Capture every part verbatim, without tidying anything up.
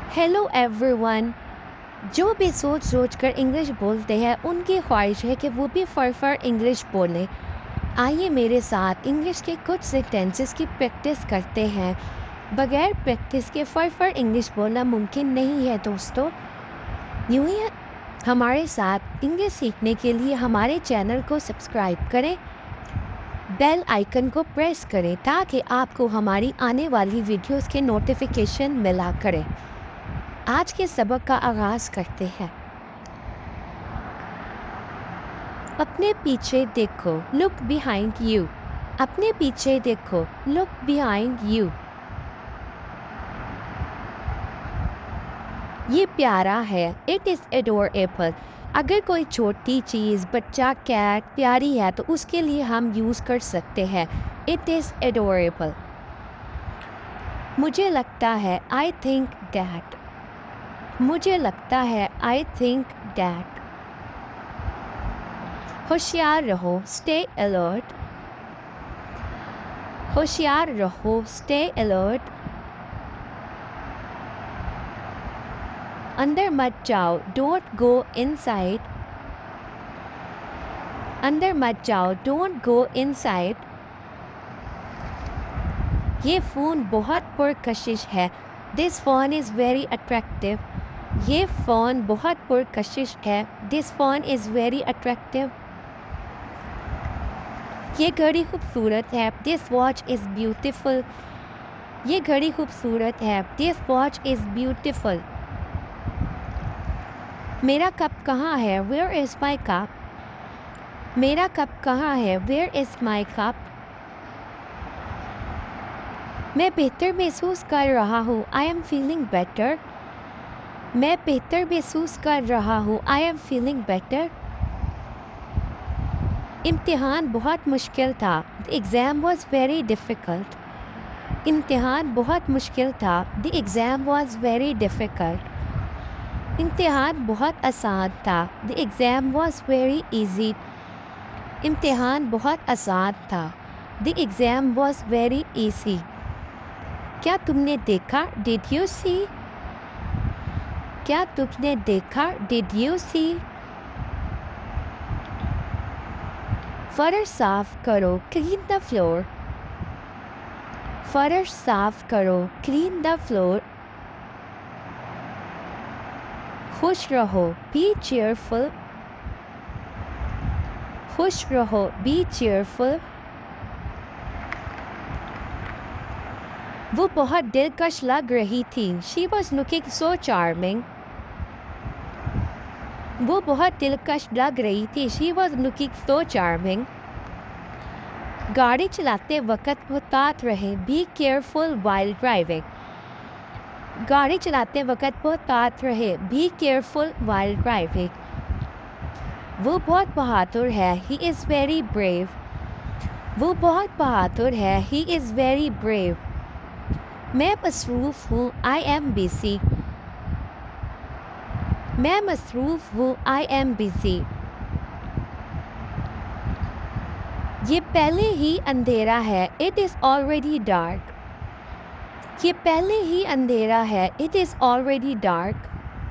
Hello everyone. जो भी सोच सोच कर इंग्लिश बोलते हैं उनकी ख्वाहिश है कि वो भी फर फर इंग्लिश बोलें। आइए मेरे साथ इंग्लिश के कुछ सेंटेंसेस की प्रैक्टिस करते हैं। बगैर प्रैक्टिस के फर फर इंग्लिश बोलना मुमकिन नहीं है दोस्तों। यूँ ही हमारे साथ इंग्लिश सीखने के लिए हमारे चैनल को सब्सक्राइब करें, बेल आइकन को प्रेस करें ताकि आपको हमारी आने वाली वीडियोस के नोटिफिकेशन मिला करें। आज के सबक का आगाज़ करते हैं। अपने पीछे देखो, लुक बिहाइंड यू। अपने पीछे देखो, लुक बिहाइंड यू। ये प्यारा है, इट इज़ एडोरेबल। अगर कोई छोटी चीज़, बच्चा, कैट प्यारी है तो उसके लिए हम यूज़ कर सकते हैं इट इज़ एडोरेबल। मुझे लगता है, आई थिंक डैट। मुझे लगता है, आई थिंक डैट। होशियार रहो, स्टे अलर्ट। होशियार रहो, स्टे अलर्ट। अंदर मत जाओ, डोंट गो इनसाइड। अंदर मत जाओ, डोंट गो इनसाइड। ये फ़ोन बहुत पुरकशिश है, this phone is very attractive. ये फ़ोन बहुत पुरकशिश है, this phone is very attractive. ये घड़ी खूबसूरत है, दिस वॉच इज़ ब्यूटीफुल। ये घड़ी खूबसूरत है, दिस वॉच इज़ ब्यूटीफुल। मेरा कप कहाँ है, वेयर इज़ माई कप। मेरा कप कहाँ है, वेयर इज़ माई कप। मैं बेहतर महसूस कर रहा हूँ, आई एम फीलिंग बेटर। मैं बेहतर महसूस कर रहा हूँ, आई एम फीलिंग बेटर। इम्तिहान बहुत मुश्किल था, the exam was very difficult. इम्तिहान बहुत मुश्किल था, the exam was very difficult. इम्तिहान बहुत आसान था, the exam was very easy. इम्तिहान बहुत आसान था, the exam was very easy. क्या तुमने देखा, डिड यू सी। क्या तुमने देखा, डिड यू सी। फर्श साफ करो, क्लीन द फ्लोर। फर्श साफ करो, क्लीन द फ्लोर। खुश रहो, बी चेयरफुल। खुश रहो, बी चेयरफुल। वो बहुत दिलकश लग रही थी, she was looking so charming. वो बहुत दिलकश लग रही थी, she was looking so charming. गाड़ी चलाते वक्त मुहतात रहें, बी केयरफुल वाइल ड्राइविंग। गाड़ी चलाते वक्त मुहतात रहे, बी केयरफुल वाइल ड्राइविंग। वो बहुत बहादुर है, ही इज़ वेरी ब्रेव। वो बहुत बहादुर है, ही इज़ वेरी ब्रेव। मैं मसरूफ़ हूँ, आई एम बिज़ी। मैं मसरूफ़ हूँ, आई एम बिज़ी। ये पहले ही अंधेरा है, इट इज़ ऑलरेडी डार्क। ये पहले ही अंधेरा है, इट इज़ ऑलरेडी डार्क।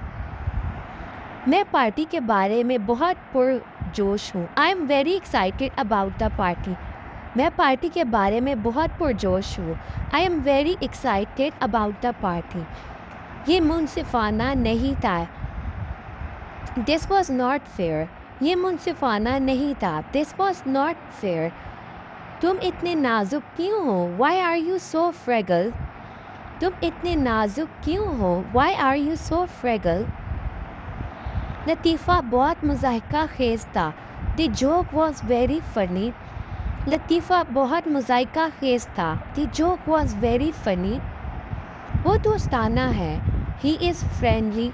मैं पार्टी के बारे में बहुत पुरजोश हूँ, I am very excited about the party. मैं पार्टी के बारे में बहुत पुरजोश हूँ, I am very excited about the party. ये मुनसिफाना नहीं था, दिस वॉज नॉट फेयर। ये मुनसिफाना नहीं था, दिस वॉज नॉट फेयर। तुम इतने नाजुक क्यों हो, why are you so fragile. तुम इतने नाजुक क्यों हो, why are you so fragile. लतीफ़ा बहुत मुज़ाहिका खेज़ था, the joke was very funny. लतीफ़ा बहुत मुज़ाहिका खेज़ था, the joke was very funny. वो दोस्ताना है, ही इज़ फ्रेंडली।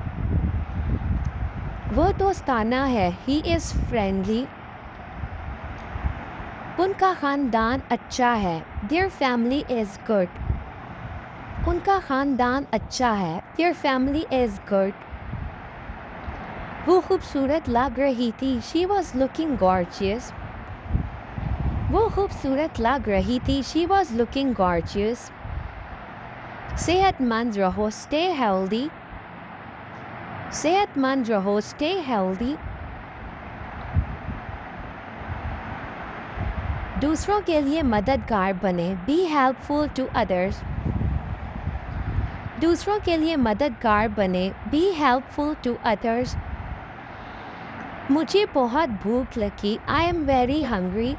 वो दोस्ताना है, ही इज़ फ्रेंडली। उनका ख़ानदान अच्छा है, देयर फैमिली इज़ गुड। उनका ख़ानदान अच्छा है, देयर फैमिली इज़ गुड। वो खूबसूरत लग रही थी, शी वॉज लुकिंग गॉर्जियस। वो खूबसूरत लग रही थी, शी वॉज लुकिंग गॉर्जियस। सेहतमंद रहो, स्टे हेल्दी। सेहतमंद रहो, स्टे हेल्दी। दूसरों के लिए मददगार बने, बी हेल्पफुल टू अदर्स। दूसरों के लिए मददगार बने, बी हेल्पफुल टू अदर्स। मुझे बहुत भूख लगी, आई एम वेरी हंग्री।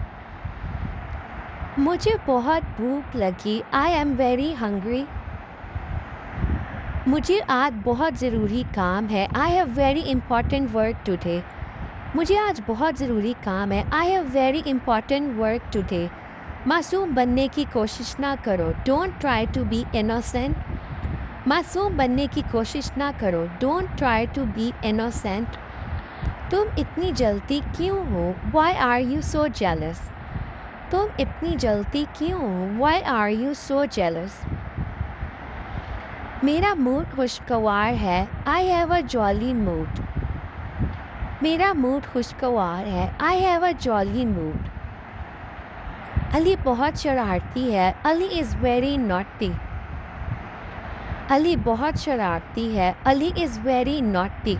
मुझे बहुत भूख लगी, आई एम वेरी हंग्री। मुझे आज बहुत ज़रूरी काम है, I have very important work today. मुझे आज बहुत ज़रूरी काम है, I have very important work today. मासूम बनने की कोशिश ना करो, don't try to be innocent. मासूम बनने की कोशिश ना करो, don't try to be innocent. तुम इतनी जल्दी क्यों हो, why are you so jealous. तुम इतनी जल्दी क्यों हो, why are you so jealous. मेरा मूड खुशगवार है, I have a jolly mood. मेरा मूड खुशगवार है, I have a jolly mood. Ali बहुत शरारती है, Ali is very naughty. Ali बहुत शरारती है, अली इज़ वेरी नॉटी।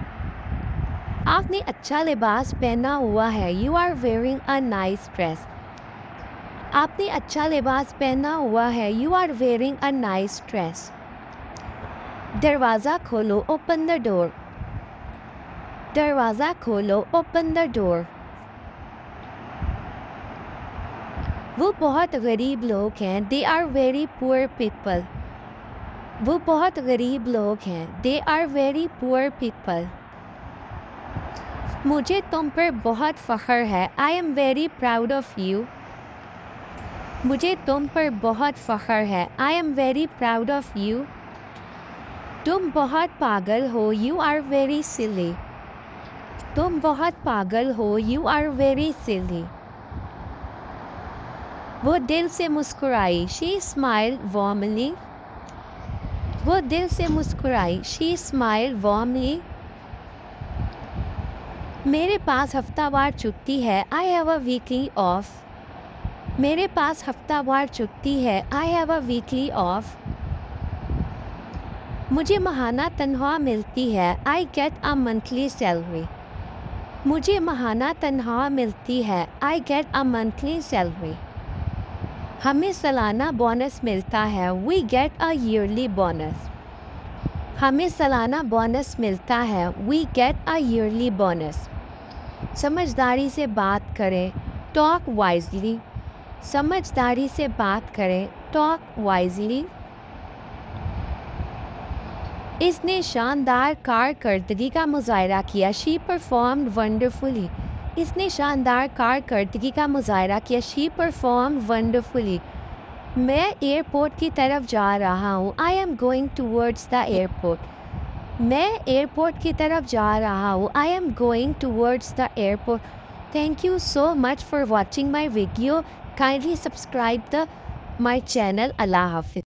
आपने अच्छा लिबास पहना हुआ है, you are wearing a nice dress. आपने अच्छा लिबास पहना हुआ है, you are wearing a nice dress. दरवाज़ा खोलो, ओपन द डोर। दरवाज़ा खोलो, ओपन द डोर। वो बहुत गरीब लोग हैं, they are very poor people. वो बहुत गरीब लोग हैं, they are very poor people. मुझे तुम पर बहुत फ़ख्र है, I am very proud of you. मुझे तुम पर बहुत फ़ख्र है, I am very proud of you. तुम बहुत पागल हो, यू आर वेरी सिली। तुम बहुत पागल हो, यू आर वेरी सिली। वो दिल से मुस्कुराई, शी स्माइल वार्मली। वो दिल से मुस्कुराई, शी स्माइल वार्मली। मेरे पास हफ्तावार छुट्टी है, I have a weekly off. मेरे पास हफ्तावार छुट्टी है, I have a weekly off. मुझे माहाना तनख्वाह मिलती है, I get a monthly salary. मुझे माहाना तनख्वाह मिलती है, I get a monthly salary. हमें सालाना बोनस मिलता है, we get a yearly bonus. हमें सालाना बोनस मिलता है, we get a yearly bonus. समझदारी से बात करें, टॉक वाइजली। समझदारी से बात करें, टॉक वाइजली। इसने शानदार कारकर्दगी का मुजाहरा किया, शी परफॉर्म्ड वंडरफुली। इसने शानदार कारकर्दगी का मुजाहरा किया, शी परफॉर्म्ड वंडरफुली। मैं एयरपोर्ट की तरफ जा रहा हूँ, I am going towards the airport. मैं एयरपोर्ट की तरफ जा रहा हूँ, I am going towards the airport. Thank you so much for watching my video. Kindly subscribe the my channel. Allah Hafiz.